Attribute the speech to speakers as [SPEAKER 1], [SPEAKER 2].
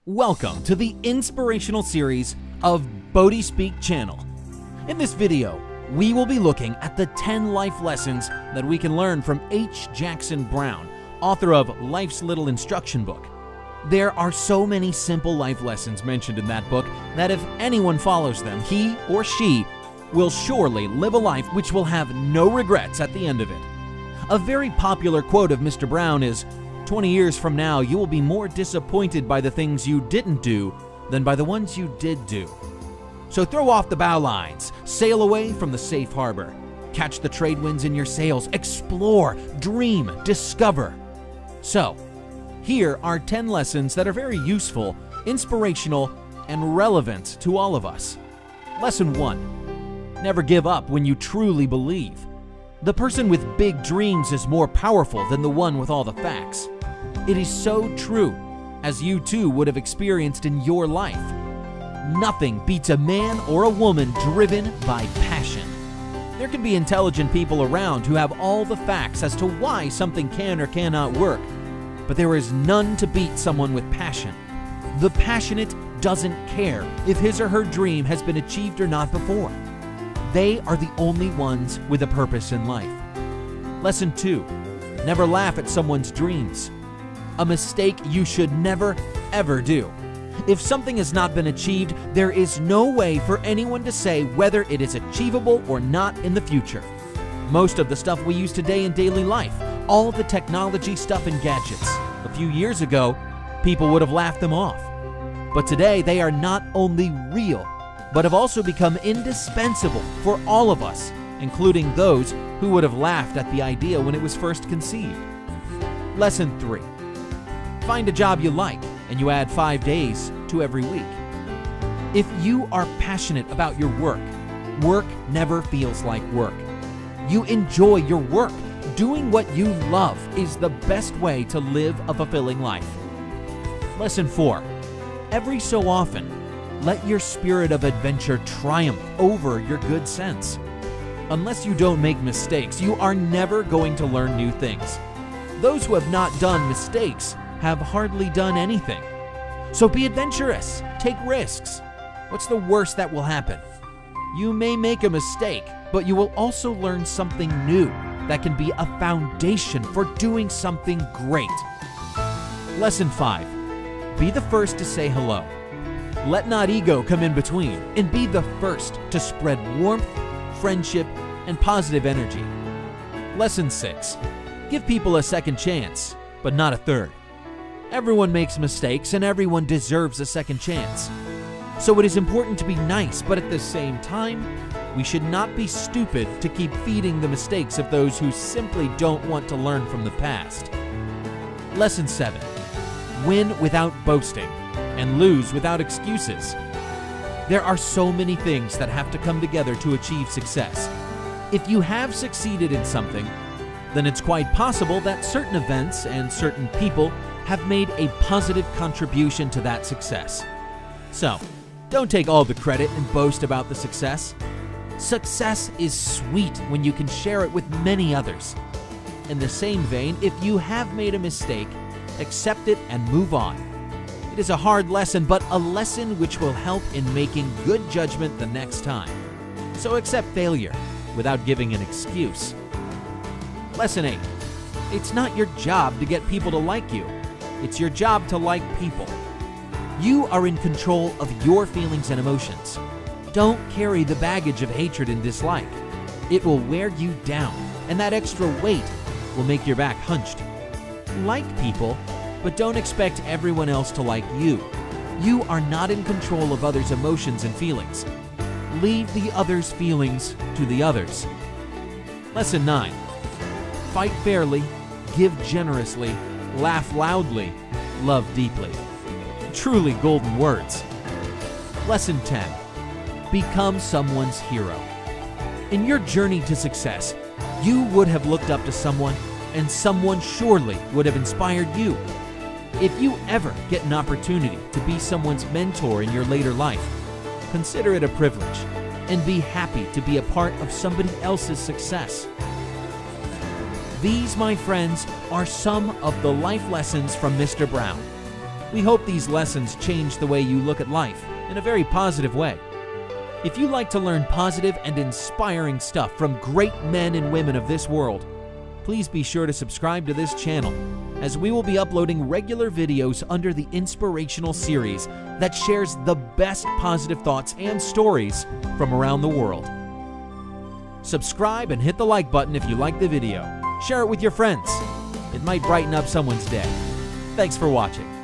[SPEAKER 1] Welcome to the inspirational series of Bodhi Speak channel. In this video, we will be looking at the 10 life lessons that we can learn from H. Jackson Brown, author of Life's Little Instruction Book. There are so many simple life lessons mentioned in that book that if anyone follows them, he or she will surely live a life which will have no regrets at the end of it. A very popular quote of Mr. Brown is, 20 years from now, you will be more disappointed by the things you didn't do than by the ones you did do. So throw off the bow lines, sail away from the safe harbor, catch the trade winds in your sails, explore, dream, discover. So, here are 10 lessons that are very useful, inspirational, and relevant to all of us. Lesson 1. Never give up when you truly believe. The person with big dreams is more powerful than the one with all the facts. It is so true, as you too would have experienced in your life. Nothing beats a man or a woman driven by passion. There can be intelligent people around who have all the facts as to why something can or cannot work, but there is none to beat someone with passion. The passionate doesn't care if his or her dream has been achieved or not before. They are the only ones with a purpose in life. Lesson 2. Never laugh at someone's dreams. A mistake you should never, ever do. If something has not been achieved, there is no way for anyone to say whether it is achievable or not in the future. Most of the stuff we use today in daily life, all the technology stuff and gadgets, a few years ago, people would have laughed them off. But today, they are not only real, but have also become indispensable for all of us, including those who would have laughed at the idea when it was first conceived. Lesson 3. Find a job you like, and you add 5 days to every week. If you are passionate about your work, work never feels like work. You enjoy your work. Doing what you love is the best way to live a fulfilling life. Lesson 4. Every so often, let your spirit of adventure triumph over your good sense. Unless you don't make mistakes, you are never going to learn new things. Those who have not done mistakes have hardly done anything. So be adventurous, take risks. What's the worst that will happen? You may make a mistake, but you will also learn something new that can be a foundation for doing something great. Lesson 5. Be the first to say hello. Let not ego come in between, and be the first to spread warmth, friendship, and positive energy. Lesson 6. Give people a second chance, but not a third. Everyone makes mistakes, and everyone deserves a second chance. So it is important to be nice, but at the same time, we should not be stupid to keep feeding the mistakes of those who simply don't want to learn from the past. Lesson 7. Win without boasting, and lose without excuses. There are so many things that have to come together to achieve success. If you have succeeded in something, then it's quite possible that certain events and certain people have made a positive contribution to that success. So, don't take all the credit and boast about the success. Success is sweet when you can share it with many others. In the same vein, if you have made a mistake, accept it and move on. It is a hard lesson, but a lesson which will help in making good judgment the next time. So accept failure without giving an excuse. Lesson 8. It's not your job to get people to like you. It's your job to like people. You are in control of your feelings and emotions. Don't carry the baggage of hatred and dislike. It will wear you down, and that extra weight will make your back hunched. Like people, but don't expect everyone else to like you. You are not in control of others' emotions and feelings. Leave the others' feelings to the others. Lesson 9. Fight fairly, give generously, laugh loudly, love deeply. Truly golden words. Lesson 10. Become someone's hero. In your journey to success, you would have looked up to someone, and someone surely would have inspired you. If you ever get an opportunity to be someone's mentor in your later life, consider it a privilege and be happy to be a part of somebody else's success. These, my friends, are some of the life lessons from Mr. Brown. We hope these lessons change the way you look at life in a very positive way. If you like to learn positive and inspiring stuff from great men and women of this world, please be sure to subscribe to this channel, as we will be uploading regular videos under the Inspirational series that shares the best positive thoughts and stories from around the world. Subscribe and hit the like button if you like the video. Share it with your friends. It might brighten up someone's day. Thanks for watching.